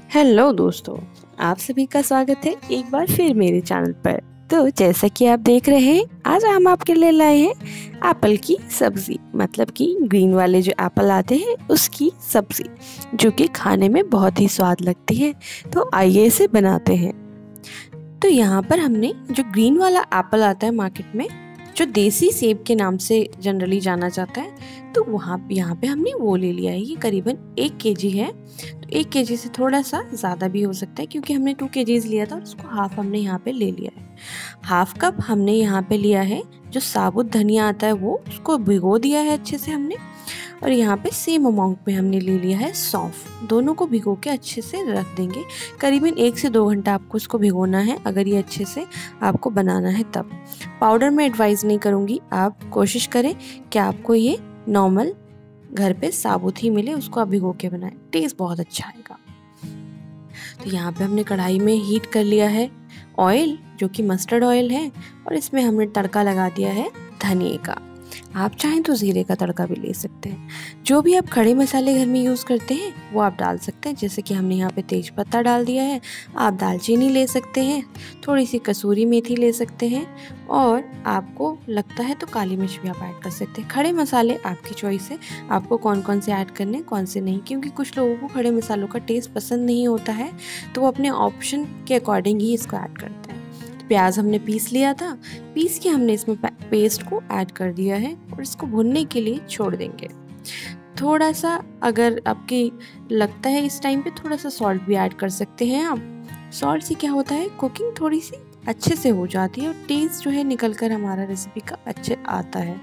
Hello दोस्तों, आप सभी का स्वागत है एक बार फिर मेरे चैनल पर। तो जैसा कि आप देख रहे हैं, आज हम आपके लिए लाए हैं एप्पल की सब्जी, मतलब कि ग्रीन वाले जो एप्पल आते हैं उसकी सब्जी, जो कि खाने में बहुत ही स्वाद लगती है। तो आइए इसे बनाते हैं। तो यहाँ पर हमने जो ग्रीन वाला एप्पल आता है मार्केट में, जो देसी सेब के नाम से जनरली जाना जाता है, तो यहाँ पे हमने वो ले लिया है। ये करीबन 1 केजी है। तो 1 केजी से थोड़ा सा ज़्यादा भी हो सकता है, क्योंकि हमने 2 केजीज लिया था और उसको हाफ हमने यहाँ पे ले लिया है। हाफ कप हमने यहाँ पे लिया है जो साबुत धनिया आता है, वो उसको भिगो दिया है अच्छे से हमने। और यहाँ पे सेम अमाउंट में हमने ले लिया है सौंफ। दोनों को भिगो के अच्छे से रख देंगे। करीबन 1 से 2 घंटा आपको इसको भिगोना है, अगर ये अच्छे से आपको बनाना है तब। पाउडर में एडवाइस नहीं करूँगी, आप कोशिश करें कि आपको ये नॉर्मल घर पे साबुत ही मिले, उसको आप भिगो के बनाएं, टेस्ट बहुत अच्छा आएगा। तो यहाँ पे हमने कढ़ाई में हीट कर लिया है ऑयल, जो कि मस्टर्ड ऑयल है, और इसमें हमने तड़का लगा दिया है धनिए का। आप चाहें तो जीरे का तड़का भी ले सकते हैं। जो भी आप खड़े मसाले घर में यूज़ करते हैं वो आप डाल सकते हैं, जैसे कि हमने यहाँ पे तेज पत्ता डाल दिया है। आप दालचीनी ले सकते हैं, थोड़ी सी कसूरी मेथी ले सकते हैं, और आपको लगता है तो काली मिर्च भी आप ऐड कर सकते हैं। खड़े मसाले आपकी चॉइस है, आपको कौन कौन से ऐड करने कौन से नहीं, क्योंकि कुछ लोगों को खड़े मसालों का टेस्ट पसंद नहीं होता है, तो वो अपने ऑप्शन के अकॉर्डिंग ही इसको ऐड करते हैं। प्याज हमने पीस लिया था, पीस के हमने इसमें पेस्ट को ऐड कर दिया है और इसको भुनने के लिए छोड़ देंगे। थोड़ा सा अगर आपकी लगता है इस टाइम पे, थोड़ा सा सॉल्ट भी ऐड कर सकते हैं आप। सॉल्ट से क्या होता है, कुकिंग थोड़ी सी अच्छे से हो जाती है और टेस्ट जो है निकल कर हमारा रेसिपी का अच्छे आता है।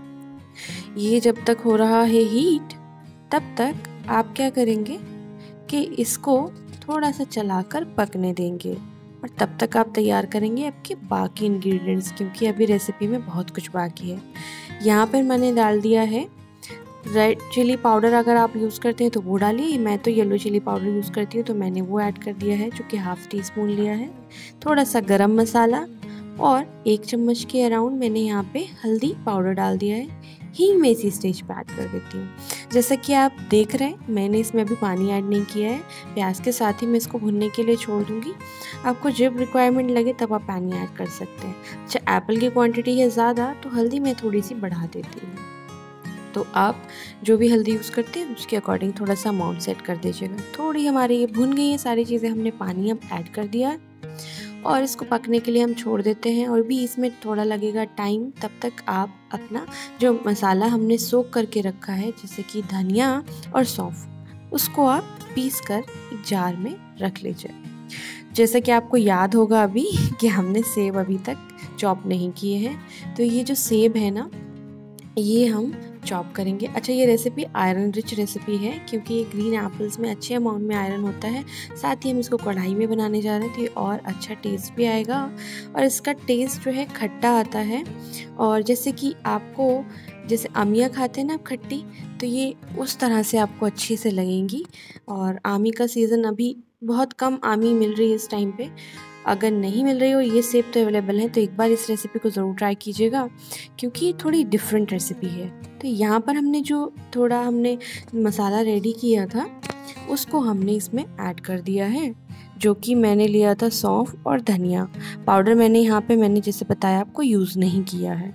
ये जब तक हो रहा है हीट, तब तक आप क्या करेंगे कि इसको थोड़ा सा चलाकर पकने देंगे, और तब तक आप तैयार करेंगे आपके बाकी इंग्रेडिएंट्स, क्योंकि अभी रेसिपी में बहुत कुछ बाकी है। यहाँ पर मैंने डाल दिया है रेड चिली पाउडर, अगर आप यूज़ करते हैं तो वो डालिए। मैं तो येलो चिली पाउडर यूज़ करती हूँ, तो मैंने वो ऐड कर दिया है, जो कि ½ टीस्पून लिया है। थोड़ा सा गरम मसाला और 1 चम्मच के अराउंड मैंने यहाँ पे हल्दी पाउडर डाल दिया है। हींग मैं इसी स्टेज पे ऐड कर देती हूँ। जैसा कि आप देख रहे हैं, मैंने इसमें अभी पानी ऐड नहीं किया है। प्याज के साथ ही मैं इसको भुनने के लिए छोड़ दूँगी। आपको जब रिक्वायरमेंट लगे तब आप पानी ऐड कर सकते हैं। अच्छा, एप्पल की क्वांटिटी है ज़्यादा, तो हल्दी मैं थोड़ी सी बढ़ा देती हूँ। तो आप जो भी हल्दी यूज़ करते हैं उसके अकॉर्डिंग थोड़ा सा अमाउंट सेट कर दीजिएगा। थोड़ी हमारी ये भुन गई है सारी चीज़ें, हमने पानी अब ऐड कर दिया है और इसको पकने के लिए हम छोड़ देते हैं। और भी इसमें थोड़ा लगेगा टाइम, तब तक आप अपना जो मसाला हमने सोक करके रखा है, जैसे कि धनिया और सौंफ, उसको आप पीस कर एक जार में रख लीजिए। जैसा कि आपको याद होगा अभी कि हमने सेब अभी तक चॉप नहीं किए हैं, तो ये जो सेब है ना, ये हम चॉप करेंगे। अच्छा, ये रेसिपी आयरन रिच रेसिपी है, क्योंकि ये ग्रीन एप्पल्स में अच्छे अमाउंट में आयरन होता है। साथ ही हम इसको कढ़ाई में बनाने जा रहे हैं, तो ये और अच्छा टेस्ट भी आएगा, और इसका टेस्ट जो है खट्टा आता है। और जैसे कि आपको जैसे आमिया खाते हैं ना आप खट्टी, तो ये उस तरह से आपको अच्छी से लगेंगी। और आमी का सीज़न अभी बहुत कम आमी मिल रही है इस टाइम पे। अगर नहीं मिल रही हो, ये सेब तो अवेलेबल है, तो एक बार इस रेसिपी को ज़रूर ट्राई कीजिएगा, क्योंकि ये थोड़ी डिफरेंट रेसिपी है। तो यहाँ पर हमने जो थोड़ा हमने मसाला रेडी किया था, उसको हमने इसमें ऐड कर दिया है, जो कि मैंने लिया था सौंफ और धनिया पाउडर। मैंने यहाँ पे मैंने जैसे बताया आपको यूज़ नहीं किया है।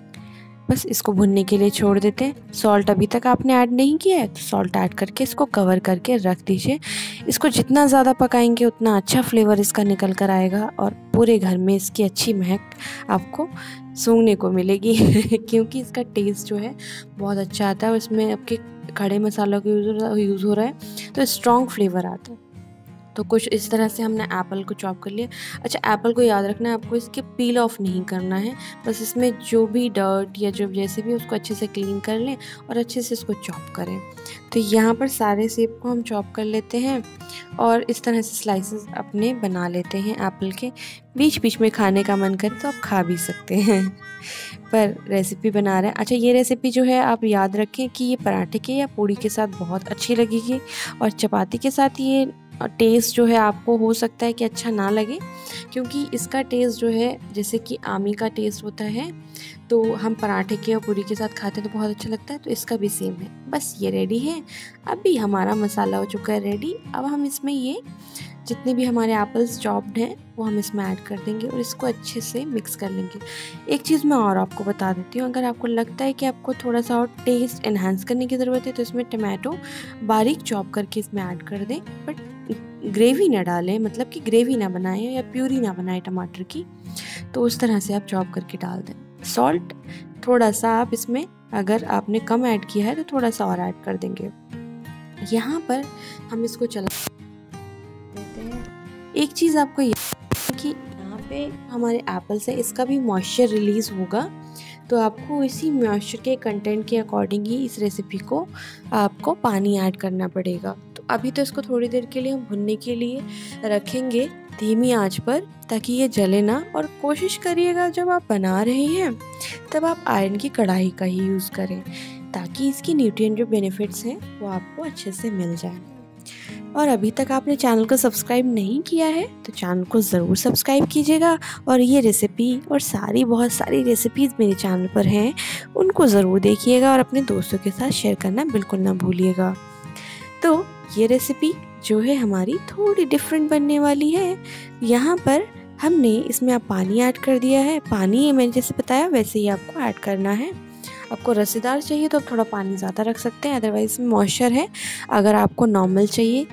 बस इसको भुनने के लिए छोड़ देते हैं। सॉल्ट अभी तक आपने ऐड नहीं किया है, तो सॉल्ट ऐड करके इसको कवर करके रख दीजिए। इसको जितना ज़्यादा पकाएंगे उतना अच्छा फ्लेवर इसका निकल कर आएगा, और पूरे घर में इसकी अच्छी महक आपको सूंघने को मिलेगी क्योंकि इसका टेस्ट जो है बहुत अच्छा आता है, और इसमें आपके खड़े मसालों का यूज़ हो रहा है, तो स्ट्रॉन्ग फ्लेवर आता है। तो कुछ इस तरह से हमने एप्पल को चॉप कर लिया। अच्छा, एप्पल को याद रखना है, आपको इसके पील ऑफ नहीं करना है, बस इसमें जो भी डर्ट या जो जैसे भी उसको अच्छे से क्लीन कर लें और अच्छे से इसको चॉप करें। तो यहाँ पर सारे सेब को हम चॉप कर लेते हैं और इस तरह से स्लाइसेस अपने बना लेते हैं एप्पल के। बीच बीच में खाने का मन करे तो आप खा भी सकते हैं, पर रेसिपी बना रहे हैं। अच्छा, ये रेसिपी जो है आप याद रखें कि ये पराठे के या पूड़ी के साथ बहुत अच्छी लगेगी, और चपाती के साथ ये टेस्ट जो है आपको हो सकता है कि अच्छा ना लगे, क्योंकि इसका टेस्ट जो है जैसे कि आमी का टेस्ट होता है तो हम पराठे के और पूरी के साथ खाते हैं तो बहुत अच्छा लगता है, तो इसका भी सेम है। बस ये रेडी है। अभी हमारा मसाला हो चुका है रेडी। अब हम इसमें ये जितने भी हमारे एप्पल्स चॉप्ड हैं वो हम इसमें ऐड कर देंगे और इसको अच्छे से मिक्स कर लेंगे। एक चीज़ मैं और आपको बता देती हूँ, अगर आपको लगता है कि आपको थोड़ा सा और टेस्ट इन्हांस करने की ज़रूरत है तो इसमें टमाटो बारीक चॉप करके इसमें ऐड कर दें, बट ग्रेवी ना डालें, मतलब कि ग्रेवी ना बनाएं या प्यूरी ना बनाएं टमाटर की, तो उस तरह से आप चॉप करके डाल दें। सॉल्ट थोड़ा सा आप इसमें अगर आपने कम ऐड किया है तो थोड़ा सा और ऐड कर देंगे। यहाँ पर हम इसको चला देते हैं। एक चीज़ आपको कि यहाँ पे हमारे एप्पल से इसका भी मॉइस्चर रिलीज़ होगा, तो आपको इसी मॉइस्चर के कंटेंट के अकॉर्डिंग ही इस रेसिपी को आपको पानी ऐड करना पड़ेगा। तो अभी तो इसको थोड़ी देर के लिए हम भुनने के लिए रखेंगे धीमी आंच पर, ताकि ये जले ना। और कोशिश करिएगा जब आप बना रहे हैं तब आप आयरन की कढ़ाई का ही यूज़ करें, ताकि इसकी न्यूट्रिएंट जो बेनिफिट्स हैं वो आपको अच्छे से मिल जाए। और अभी तक आपने चैनल को सब्सक्राइब नहीं किया है तो चैनल को ज़रूर सब्सक्राइब कीजिएगा, और ये रेसिपी और बहुत सारी रेसिपीज़ मेरे चैनल पर हैं, उनको ज़रूर देखिएगा और अपने दोस्तों के साथ शेयर करना बिल्कुल ना भूलिएगा। तो ये रेसिपी जो है हमारी थोड़ी डिफरेंट बनने वाली है। यहाँ पर हमने इसमें आप पानी ऐड कर दिया है। पानी मैंने जैसे बताया वैसे ही आपको ऐड करना है। आपको रसेदार चाहिए तो आप थोड़ा पानी ज़्यादा रख सकते हैं, अदरवाइज़ इसमें मॉइस्चर है। अगर आपको नॉर्मल चाहिए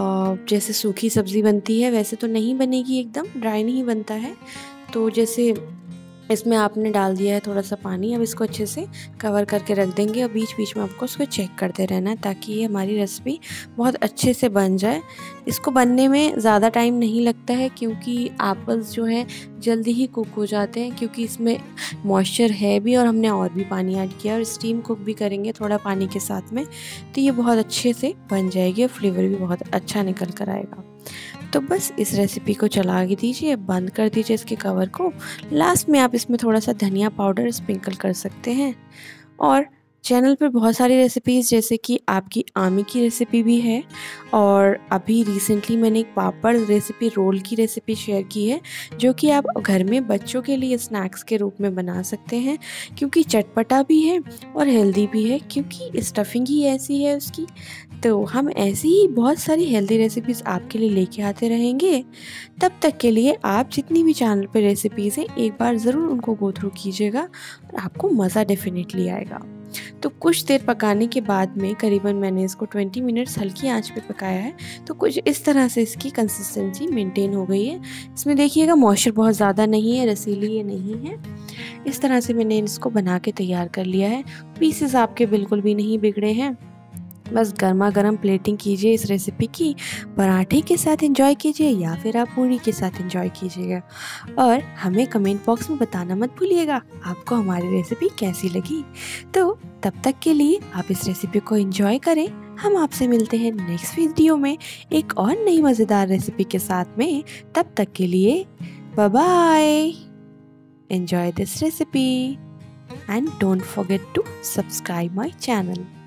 जैसे सूखी सब्ज़ी बनती है वैसे तो नहीं बनेगी, एकदम ड्राई नहीं बनता है, तो जैसे इसमें आपने डाल दिया है थोड़ा सा पानी। अब इसको अच्छे से कवर करके रख देंगे और बीच बीच में आपको उसको चेक करते रहना है, ताकि ये हमारी रेसिपी बहुत अच्छे से बन जाए। इसको बनने में ज़्यादा टाइम नहीं लगता है, क्योंकि एप्पल्स जो है जल्दी ही कुक हो जाते हैं, क्योंकि इसमें मॉइस्चर है भी और हमने और भी पानी ऐड किया और स्टीम कुक भी करेंगे थोड़ा पानी के साथ में, तो ये बहुत अच्छे से बन जाएगी और फ्लेवर भी बहुत अच्छा निकल कर आएगा। तो बस इस रेसिपी को चला दीजिए, बंद कर दीजिए इसके कवर को। लास्ट में आप इसमें थोड़ा सा धनिया पाउडर स्प्रिंकल कर सकते हैं। और चैनल पर बहुत सारी रेसिपीज़ जैसे कि आपकी आमी की रेसिपी भी है, और अभी रिसेंटली मैंने एक पापड़ रेसिपी रोल की रेसिपी शेयर की है, जो कि आप घर में बच्चों के लिए स्नैक्स के रूप में बना सकते हैं, क्योंकि चटपटा भी है और हेल्दी भी है, क्योंकि स्टफिंग ही ऐसी है उसकी। तो हम ऐसी ही बहुत सारी हेल्दी रेसिपीज़ आपके लिए लेके आते रहेंगे। तब तक के लिए आप जितनी भी चैनल पर रेसिपीज़ हैं एक बार ज़रूर उनको गो थ्रू कीजिएगा और आपको मज़ा डेफिनेटली आएगा। तो कुछ देर पकाने के बाद में करीबन मैंने इसको 20 मिनट्स हल्की आंच पे पकाया है, तो कुछ इस तरह से इसकी कंसिस्टेंसी मेंटेन हो गई है। इसमें देखिएगा मॉइस्चर बहुत ज़्यादा नहीं है, रसीली ये नहीं है। इस तरह से मैंने इसको बना के तैयार कर लिया है। पीसेस आपके बिल्कुल भी नहीं बिगड़े हैं। बस गर्मा गर्म प्लेटिंग कीजिए इस रेसिपी की, पराठे के साथ एंजॉय कीजिए या फिर आप पूरी के साथ एंजॉय कीजिएगा। और हमें कमेंट बॉक्स में बताना मत भूलिएगा आपको हमारी रेसिपी कैसी लगी। तो तब तक के लिए आप इस रेसिपी को एंजॉय करें। हम आपसे मिलते हैं नेक्स्ट वीडियो में एक और नई मज़ेदार रेसिपी के साथ में। तब तक के लिए bye bye. Enjoy this recipe and don't forget to subscribe my channel.